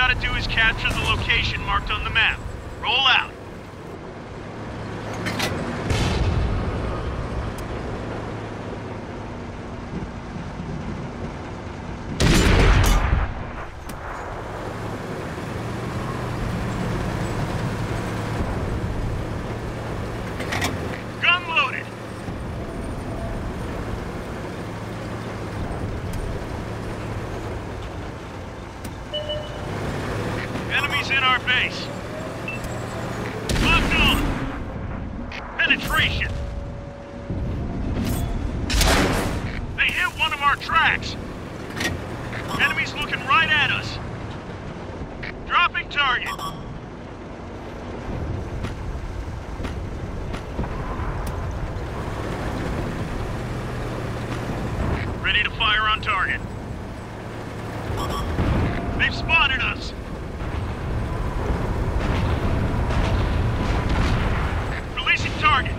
gotta do is capture the location marked on the map. Roll out. Gun loaded. Enemies in our base. Locked on. Penetration. They hit one of our tracks. Enemies looking right at us. Dropping target. Ready to fire on target. They've spotted us. Releasing target.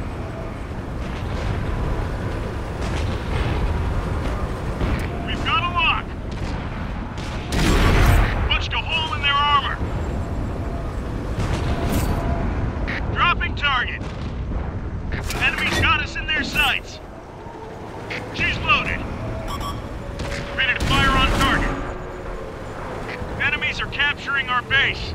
We've got a lock. Punched a hole in their armor. Dropping target. Enemies got us in their sights. She's loaded. Ready to fire on target. Enemies are capturing our base.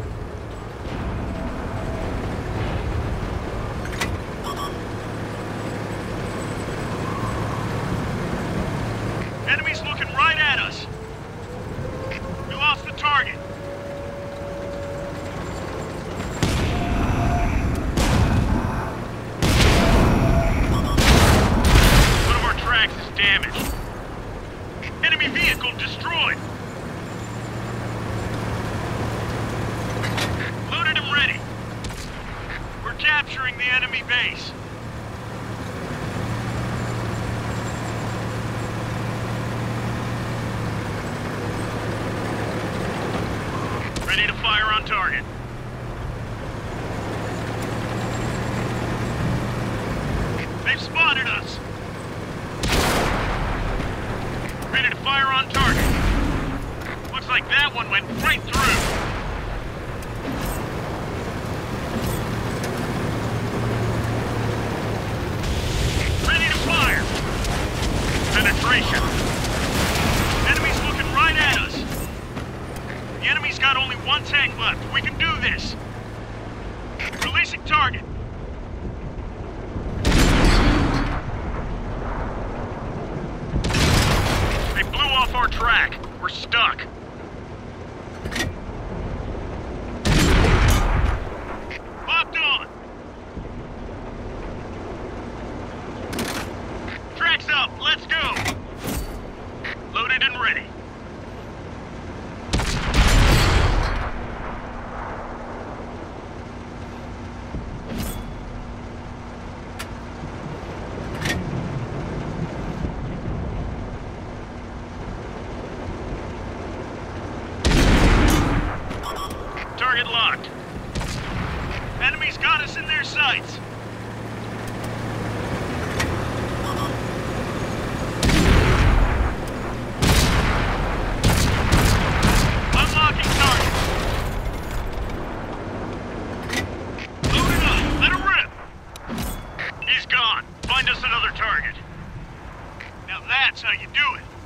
Enemies looking right at us. We lost the target. One of our tracks is damaged. Enemy vehicle destroyed. Loaded and ready. We're capturing the enemy base. Ready to fire on target. They've spotted us. Ready to fire on target. Looks like that one went right through. Ready to fire. Penetration. Enemies looking right at us. The enemy's got only one tank left. We can do this. Releasing target. They blew off our track. We're stuck. Locked on. Track's up. Let's go. Loaded and ready. Target locked. Enemies got us in their sights. Unlocking target. Load it up. Let it rip. He's gone. Find us another target. Now that's how you do it.